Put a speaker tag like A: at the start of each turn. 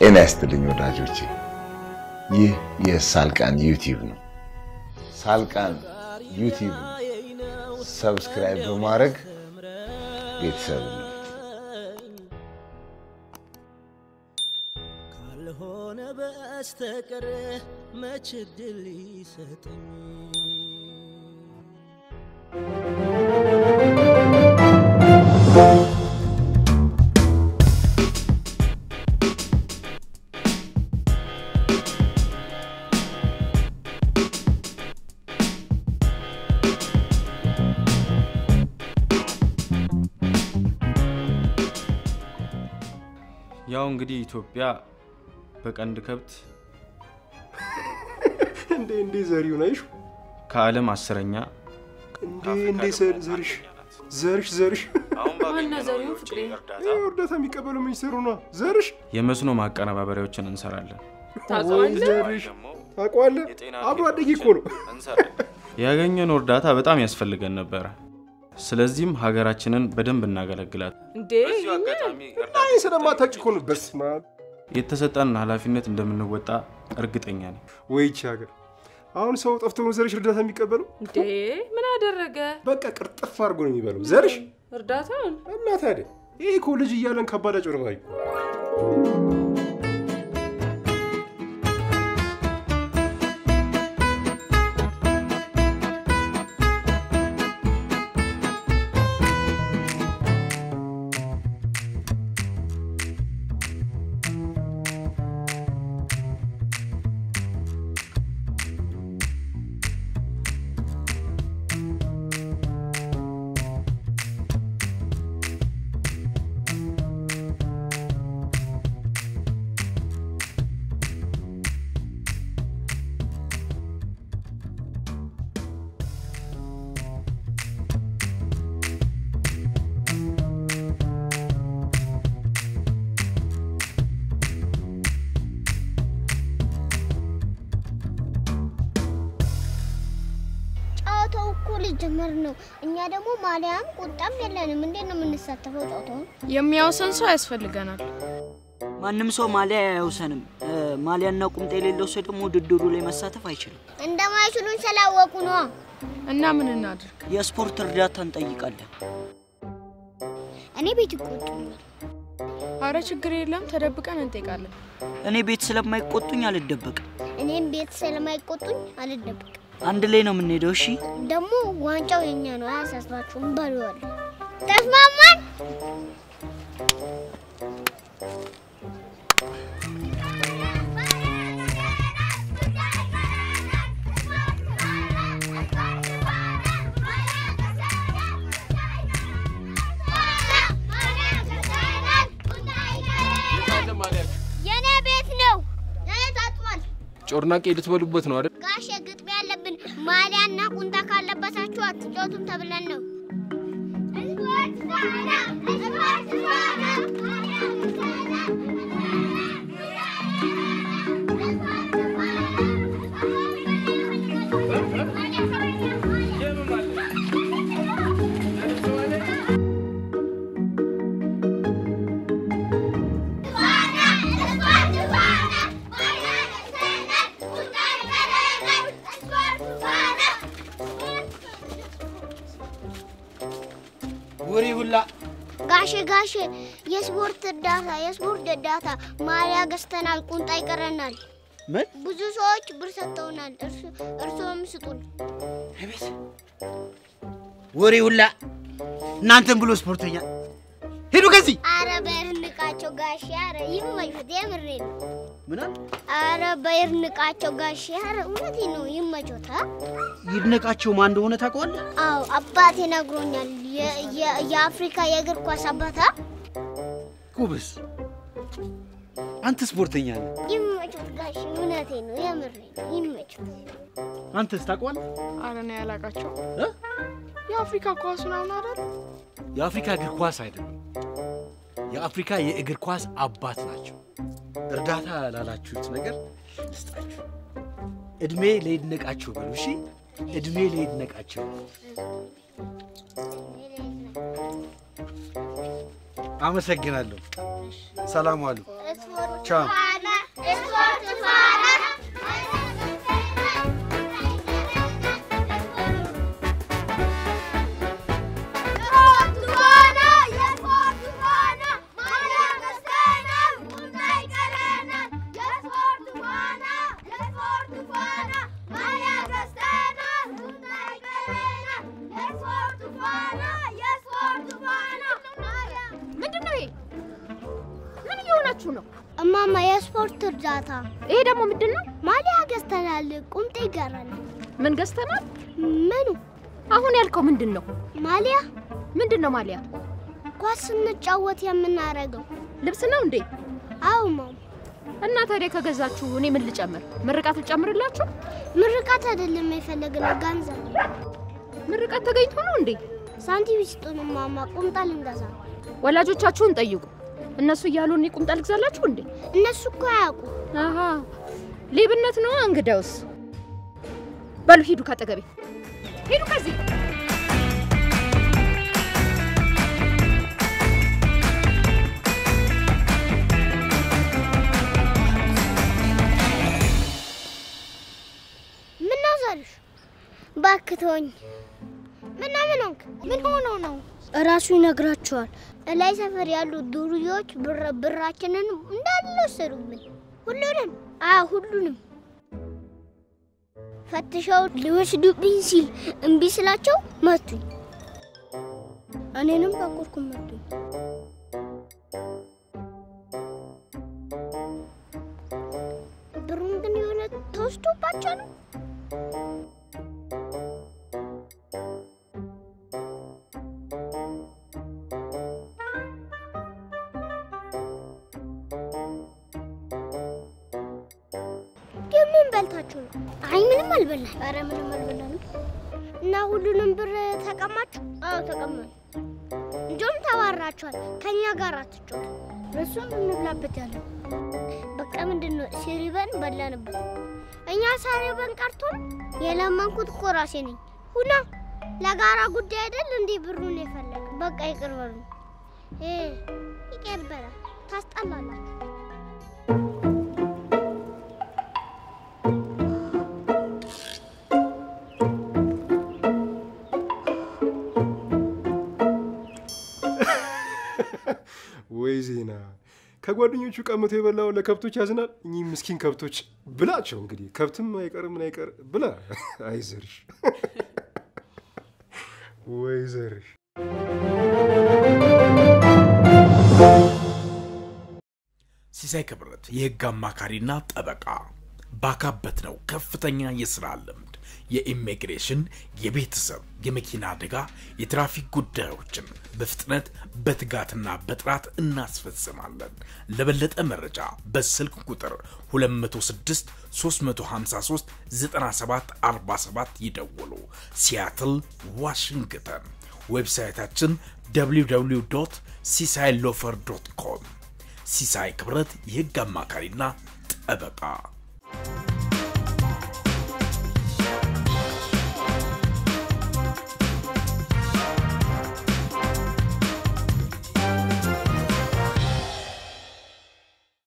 A: ጤና ይስጥልኝ ወዳጆቼ ይህ የሳልቃን ዩቲዩብ ነው ሳልቃን ዩቲዩብ ሰብስክራይብ በማድረግ ቤተሰብ ነው ካልሆነ በስተቀር መች ድል ይሰጠኝ
B: ያው እንግዲህ ኢትዮጵያ በቀንድ ከብት
C: እንዴ ዘሪው ነሽ
B: ከዓለም 10ኛ
C: እንዴ ዘርሽ
D: አሁን ባገኘ ዘሪው ፍቅሬ
C: እርዳታ የሚቀበሉ ምን ይሰሩ ነው ዘርሽ
B: የመስኖ ማቀነባበሪያዎችን እንሰራለን
C: ታቋለ አብሮ አደጊ እኮ ነው
B: ያገኘነው እርዳታ በጣም ያስፈልገን ነበር ስለዚህም ሀገራችንን በደንብ እናገለግላት
D: እንዴ
C: አይ ስለማታውቂ እኮ ነው በስማ
B: የተሰጠን ኃላፊነት እንደምንወጣ እርግጠኛ ነኝ
C: ወይቺ ሀገር አሁን ሰው ጠፍቶ ነው ዘርሽ እርዳታ የሚቀበለው
D: እንዴ ምን አደረገ
C: በቃ ቅርጥፍ አድርጎ ነው የሚበለው ዘርሽ
D: እርዳታውን
C: እና ታዲያ ይሄ ኮሌጅ እያለን ከባድ አጭበርባሪ
E: ጀመር ነው እኛ ደግሞ ማሊያም ቁጣም የለንም እንዴ ነው የምንሳተፈው ጫውታው
D: የሚያውሰን ሰው ያስፈልገናል
F: ማንንም ሰው ማሊያ ያውሰንም ማሊያና ቁምጣ የሌለው ሰው ደግሞ ድድሩ ላይ መሳተፍ አይችልም
E: እንደማይችሉን ስላወቁ ነው
D: እና ምን እናድርግ
F: የስፖርት እርዳታ እንጠይቃለን
E: እኔ ቤት ይቆጡኛል
D: አረ ችግር የለም ተደብቀን እንጠይቃለን
F: እኔ ቤት ስለማይቆጡኝ አልደበቅም
E: እኔም ቤት ስለማይቆጡኝ አልደበቅም
F: አንድ ላይ ነው የምንሄደው እሺ
E: ደሞ ዋንጫው የኛ ነው አያሳስባችሁም ባሉዋል ተስማማን የኔ ቤት ነው ታጥቷል
C: ጮርናቄ ልትበሉበት ነው አይደል
E: ጋሽ ግጥም ያለብን ማሊያና ቁንጣ ካለበሳችሁ አትጫወቱም ተብለን ነው ጋሽ የስፖርት እርዳታ ማሊያ ገዝተናል ቁንጣ ይቀረናል
F: ምን
E: ብዙ ሰዎች ብር ሰጥተውናል እርሶም ስጡን
F: አቤት ወሬውላ እናንተም ብሎ ስፖርተኛ ሄዱ ከዚህ
E: አረ በርንቃቸው ጋሽ አረ ይመችት የምሬን
F: ምን አለ
E: አረ በርንቃቸው ጋሽ አረ እውነቴ ነው ይመችታ
F: ይድነቃቸው ማን እንደሆነ ታውቀዋለህ
E: አው አባቴ ነግሮኛል የአፍሪካ የእግር ኳስ አባታ
F: ኩብስ አንተ ስፖርተኛ ነህ
E: ይመችት ጋሽ እውነቴ ነው የምሬን ይመችት
F: አንተስ ታውቀዋለህ
D: አረ ነው ያላቃቸው የአፍሪካ ኳስ ነው አይደል
G: የአፍሪካ እግር ኳስ አይደለም የአፍሪካ የእግር ኳስ አባት ናቸው እርዳታ ላላችሁት ነገር ልስጣችሁ እድሜ ለይድነቃቸው ብሉ እሺ እድሜ ለይድነቃቸው አመሰግናለሁ ሰላም ዋሉ ቻው
E: የስፖርት እርዳታ።
D: ይሄ ደግሞ ምንድነው?
E: ማሊያ ገዝተናል። ቁምጤ ይገራል።
D: ምን ገዝተናል?
E: ምኑ?
D: አሁን ያልከው ምንድነው?
E: ማሊያ።
D: ምንድነው ማሊያ?
E: ኳስ ስንጫወት የምናረገው
D: ልብስ ነው እንዴ?
E: አዎ ማም።
D: እና ታዲያ ከገዛችሁ እኔ ምን ልጨምር? ምርቃት ልጨምርላችሁ?
E: ምርቃት አይደለም የፈለግነው ገንዘብ።
D: ምርቃት ተገኝቶ ነው እንዴ?
E: ሳንቲም ይስጡን ማማ፣ ቁምጣ ልንገዛ።
D: ወላጆቻችሁን ጠይቁ። እነሱ እያሉ እኔ ቁምጣ ልግዛላችሁ እንዴ?
E: እነሱ እኮ አያውቁ።
D: አሃ ሌብነት ነው እንግዳውስ። በሉ ሂዱ ካጠገቤ ሂዱ ከዚህ።
E: ምን ነው ዛሬሽ? ባክቶኝ ምን ሆኖ ነው? ራሱ ይነግራቸዋል። ላይ ሰፈር ያሉ ዱርዮች ብራችንን እንዳለ ወሰዱብን። ሁሉንም ፈትሸው ሊወስዱብኝ ሲል እምቢ ስላቸው መቱኝ። እኔንም በቁርኩም መቱኝ። ብሩን ግን የሆነ ተወስዶባቸው ነው። ምን በልታችሁ ነው? አይ ምንም አልበላን። ኧረ ምንም አልበላን። እና ሁሉንም ብር ተቀማችሁ? አዎ ተቀማን። እንደውም ተባራችኋል። ከኛ ጋር አትጫወቱ። እሱም እንብላበት ያለ በቃ ምንድነው ሲሪበን በላንበት። እኛ ሳሪበን ቀርቶን የለመንኩት እኮ ራሴ ነኝ። ሁና ለጋራ ጉዳይ አይደል እንዴ ብሩን የፈለገ። በቃ ይቅር በሉ። ይቀበላል። ታስጠላላችሁ።
C: ወይ ዜና ከጓደኞቹ ቀምቶ የበላው ለከብቶች ያዝናል። እኚህ ምስኪን ከብቶች ብላቸው እንግዲህ ከብትም አይቀርም ምን አይቀር ብላ አይዘርሽ ወይ ዘርሽ።
H: ሲሳይ ክብረት የህግ አማካሪና ጠበቃ ባካበት ነው ከፍተኛ የሥራ ልምድ የኢሚግሬሽን የቤተሰብ የመኪና አደጋ የትራፊክ ጉዳዮችን በፍጥነት በትጋትና በጥራት እናስፈጽማለን። ለበለጠ መረጃ በስልክ ቁጥር 206 353 9747 ይደውሉ። ሲያትል ዋሽንግተን። ዌብሳይታችን www.sisailofer.com። ሲሳይ ክብረት የህግ አማካሪና ጠበቃ